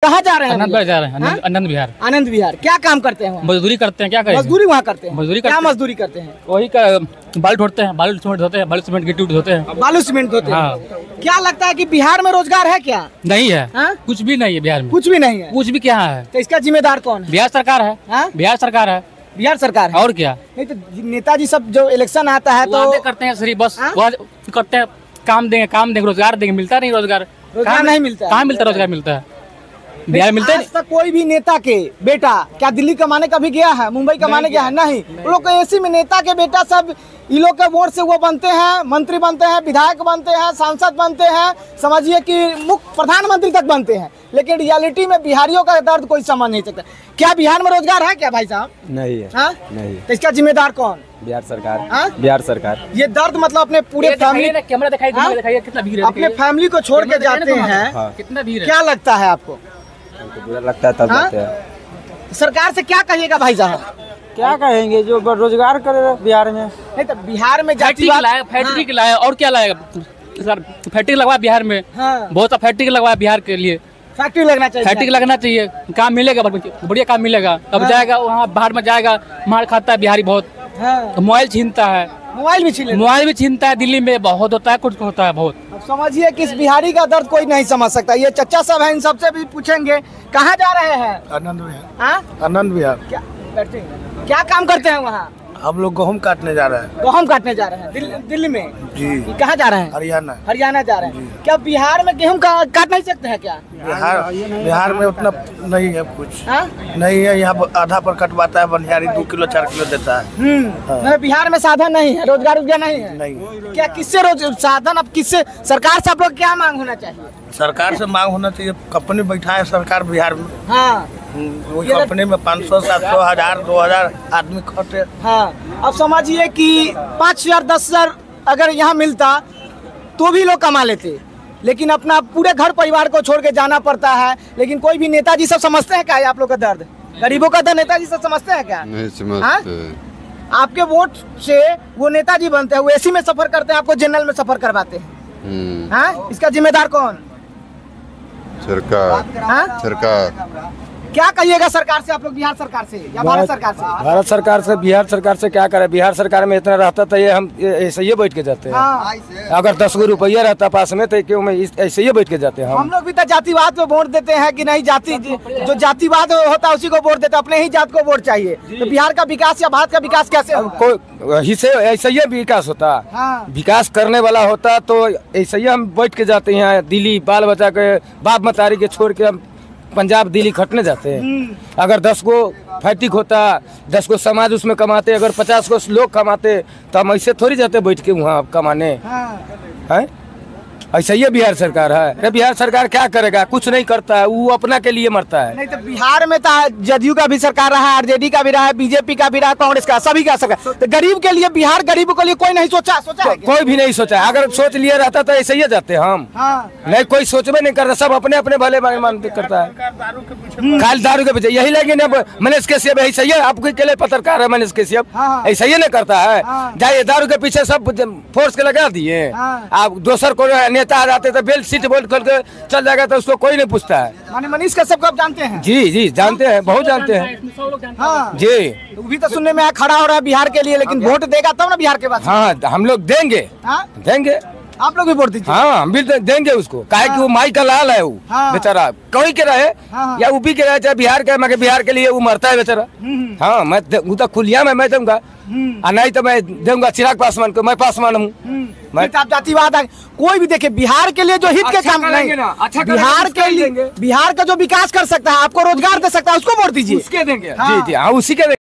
कहाँ जा रहे हैं? आनंद जा रहे हैं, आनंद विहार। आनंद विहार। क्या काम करते हैं? मजदूरी करते हैं। क्या करें? मजदूरी वहाँ करते हैं। मजदूरी क्या मजदूरी करते हैं? वही का बालू ढोते हैं, बालू सीमेंट धोते हैं, बालू सीमेंट गिट्टी धोते हैं, बालू सीमेंट धोते हैं। हाँ। क्या लगता है कि बिहार में रोजगार है क्या? नहीं है। हाँ? कुछ भी नहीं है बिहार में, कुछ भी नहीं है। कुछ भी क्या है। तो इसका जिम्मेदार कौन है? बिहार सरकार है। हाँ? बिहार सरकार है। बिहार सरकार है। और क्या? नहीं तो नेताजी सब जो इलेक्शन आता है तो वादे करते हैं सिर्फ, बस हाँ? वादे करते हैं, काम देंगे, रोजगार देंगे, मिलता नहीं रोजगार। रोजगार नहीं मिलता है। कहाँ मिलता है रोजगार? मिलता है बिहार मिलता है। आज तक कोई भी नेता के बेटा क्या दिल्ली कमाने कभी गया है? मुंबई कमाने गया है? नहीं। वो लोग ऐसी में नेता के बेटा सब इन लोग के वोट से वो बनते हैं, मंत्री बनते हैं, विधायक बनते हैं, सांसद बनते हैं, समझिए कि मुख्य प्रधानमंत्री तक बनते हैं। लेकिन रियलिटी में बिहारियों का दर्द कोई समझ नहीं सकता। क्या बिहार में रोजगार है क्या भाई साहब? नहीं है। हाँ? नहीं। तो इसका जिम्मेदार कौन? बिहार सरकार। हाँ? बिहार सरकार। ये दर्द मतलब अपने पूरे फैमिली, कैमरा दिखाइए कितना भीड़ है। अपने फैमिली को छोड़ के जाते हैं। हाँ। कितना भीड़ है। क्या लगता है आपको? हमको बुरा लगता है तब हाँ? जाते हैं। सरकार से क्या कहिएगा भाई साहब? क्या कहेंगे, जो रोजगार करे बिहार में। नहीं तो बिहार में फैक्ट्री के लाया और क्या लाएगा सर? फैक्ट्री लगवाया बिहार में, हाँ। बहुत सा फैक्ट्री लगवाया बिहार के लिए। फैक्ट्री लगना चाहिए। फैक्ट्री लगना चाहिए, काम मिलेगा, बढ़िया काम मिलेगा। अब जाएगा वहाँ बाहर में जाएगा, मार खाता है बिहारी बहुत। हाँ। मोबाइल छीनता है, मोबाइल भी छीन। मोबाइल भी छीनता है। दिल्ली में बहुत होता है, कुछ होता है बहुत। अब समझिए कि इस बिहारी का दर्द कोई नहीं समझ सकता। ये चच्चा सब है, इन सबसे भी पूछेंगे कहाँ जा रहे हैं? आनंद विहार। हाँ? आनंद विहार। क्या काम करते हैं वहाँ? हम लोग गेहूँ काटने जा रहे हैं। गेहूँ काटने जा रहे हैं दिल्ली में? जी। कहाँ जा रहे हैं? हरियाणा। हरियाणा जा रहे हैं। क्या बिहार में गेहूँ काट नहीं सकते हैं क्या? बिहार में उतना नहीं है कुछ। हाँ? नहीं है, यहाँ आधा पर कटवाता है, बनिहारी 2 किलो 4 किलो देता है। मतलब बिहार में साधन नहीं है, रोजगार नहीं है। नहीं। क्या किससे साधन, अब किससे सरकार से आप लोग क्या मांग होना चाहिए? सरकार से मांग होना चाहिए, कंपनी बैठा है सरकार बिहार में। हाँ। वो कंपनी में 500, 700, 1000, 2000 आदमी खटे। हाँ। अब समझिए कि 5000, 10,000 अगर यहाँ मिलता तो भी लोग कमा लेते, लेकिन अपना पूरे घर परिवार को छोड़ के जाना पड़ता है। लेकिन कोई भी नेताजी सब समझते हैं क्या आप लोग का दर्द? गरीबों का दर्द नेताजी सब समझते हैं क्या? नहीं समझते। आपके वोट से वो नेताजी बनते हैं, वो एसी में सफर करते हैं, आपको जनरल में सफर करवाते हैं। हाँ? इसका जिम्मेदार कौन? सरकार। हाँ? सरकार। क्या कहिएगा सरकार से आप लोग, बिहार सरकार से या भारत सरकार से? भारत सरकार से, बिहार सरकार से क्या करे? बिहार सरकार में इतना रहता तो ये हम ऐसे ही बैठ के जाते हैं। हाँ। अगर 10 गो रुपया रहता पास में तो क्यों ऐसे ही बैठ के जाते हैं हम लोग भी तो जातिवाद पे वोट देते हैं कि नहीं? जो जातिवाद होता है उसी को वोट देते हैं, अपने ही जात को वोट चाहिए। तो बिहार का विकास या भारत का विकास कैसे होगा? कोई हिस्से ऐसे ही विकास होता। हाँ। विकास करने वाला होता तो ऐसे ही हम बैठ के जाते हैं दिल्ली, बाल बच्चा के बाप मतारी के छोड़ के हम पंजाब दिल्ली खटने जाते हैं। अगर 10 गो फैक्ट्री होता, 10 गो समाज उसमें कमाते, अगर 50 गो लोग कमाते तो हम ऐसे थोड़ी जाते बैठ के वहाँ कमाने। है ऐसा ही बिहार सरकार है। अरे बिहार सरकार क्या करेगा? कुछ नहीं करता है, वो अपना के लिए मरता है। नहीं तो बिहार में तो जदयू का भी सरकार रहा है, आरजेडी का भी रहा है, बीजेपी का भी रहा है, कांग्रेस का, सभी का सरकार। तो गरीब के लिए, बिहार गरीबों के लिए कोई नहीं सोचा है क्या? कोई भी नहीं सोचा। अगर सोच लिया रहता तो ऐसे ही जाते हम। हाँ। नहीं, कोई सोचबे नहीं करता, सब अपने अपने भले मान करता है। खाली दारू के पीछे यही लगे ना। मनीष कश्यप ऐसा ही है, आपके के लिए पत्रकार है मनीष कश्यप, ऐसा ही नहीं करता है। जाइए दारू के पीछे सब फोर्स के लगा दिए। आप दूसर को नेता आ जाते तो बेल्ट सीट बोल करके चल जाएगा तो उसको कोई नहीं पूछता है। माने मनीष कश्यप को आप जानते हैं? जी जानते हैं, बहुत जानते हैं। हाँ। जी वो भी तो सुनने में खड़ा हो रहा है बिहार के लिए, लेकिन वोट देगा तब ना बिहार के बाद। हाँ, हम लोग देंगे। हाँ? देंगे। आप लोग भी वोट दीजिए। हाँ, हम भी देंगे उसको। काहे कि वो माई का लाल है, वो बेचारा कोई के रहे या यूपी के रहे चाहे बिहार के, मगर बिहार के लिए वो मरता है बेचारा। हाँ, मैं तो खुलिया में मैं दूंगा, नहीं तो मैं दूंगा चिराग पासवान को। मैं पासवान हूँ। जातिवाद है कोई भी देखे, बिहार के लिए जो हित के काम नहीं, बिहार के लिए, बिहार का जो विकास कर सकता है, आपको रोजगार दे सकता है, उसको वोट दीजिए। उसके देंगे। जी हाँ, उसी के